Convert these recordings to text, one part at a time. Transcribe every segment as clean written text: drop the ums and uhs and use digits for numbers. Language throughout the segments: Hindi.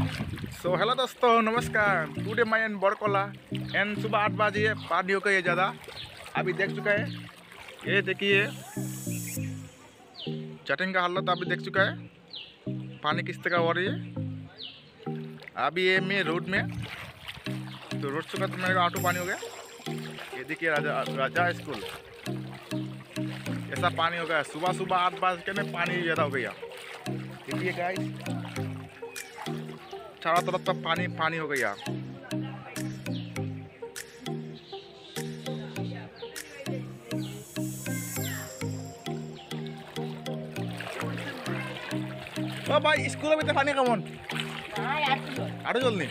सो हेलो दोस्तों, नमस्कार। टुडे मैं इन बड़कोला एंड सुबह 8 बजे पानी हो गई है ज़्यादा। अभी देख चुका है, ये देखिए चटिंग का हालत अभी देख चुका है। पानी किस तरह हो रही है। अभी ये मैं रोड में तो रोड चुका तो मेरे ऑटो पानी हो गया। ये देखिए राजा स्कूल ऐसा पानी हो गया। सुबह सुबह 8 बजे में पानी ज़्यादा हो गया। देखिए गाइस, चारों तरफ तक पानी पानी हो गया। ओ भाई, स्कूल में तो पानी कमन आरो जल्दी।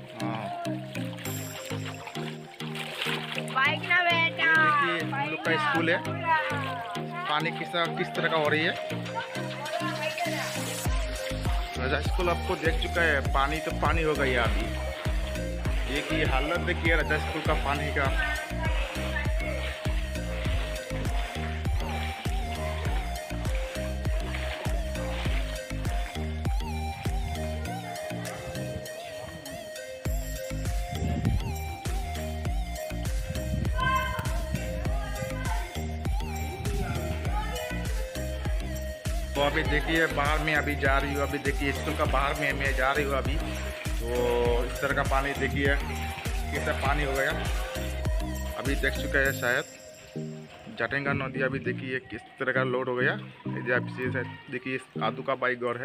बाइक ना बेटा, देखिए हम लोग का स्कूल है। पानी किस तरह का हो रही है। राजा स्कूल आपको देख चुका है, पानी तो पानी हो गई है अभी। ये की हालत देखिए राजा स्कूल का पानी का। तो अभी देखिए बाहर में अभी जा रही हूँ। अभी देखिए स्कूल का बाहर में मैं जा रही हूँ अभी। तो इस तरह का पानी देखिए कैसा पानी हो गया। अभी देख चुका है शायद जटेंगा नदी। अभी देखिए किस तरह का लोड हो गया। देखिए आदू का बाइक और है।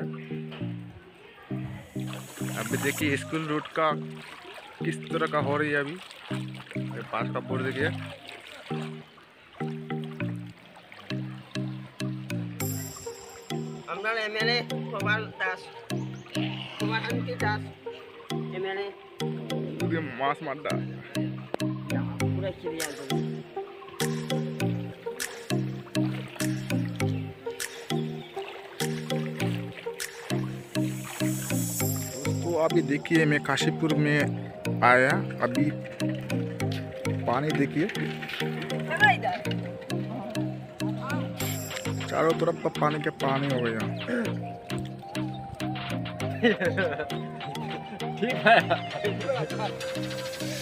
अभी देखिए स्कूल रूट का किस तरह का हो रही है। अभी पास का बोर्ड देखिए। Ambil MLA, Kowal Das, Kowal Anti Das, MLA. Udah mas mada. Udah cirian tuh. तो अभी देखिए मैं काशीपुर में आया। अभी पानी देखिए, चारों तरफ का पानी के पानी हो गया। ठीक है।